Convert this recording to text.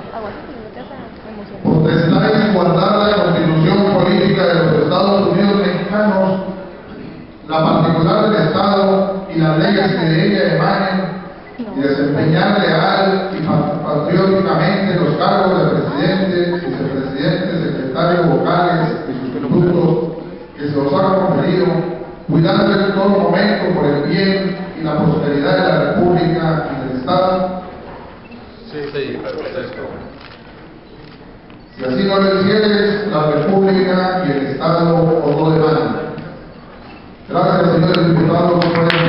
Potestad y guardar la Constitución política de los Estados Unidos mexicanos, la particular del Estado y las leyes que de ella emanen, y desempeñar leal y patrióticamente los cargos de presidente, vicepresidente, secretario, vocales y sustitutos que se os haga conferido, cuidando en todo momento por el bien y la prosperidad de la República y del Estado. Sí, perfecto. Si así no lo hicieres, la República y el Estado os lo demandan. Gracias, señores diputados, por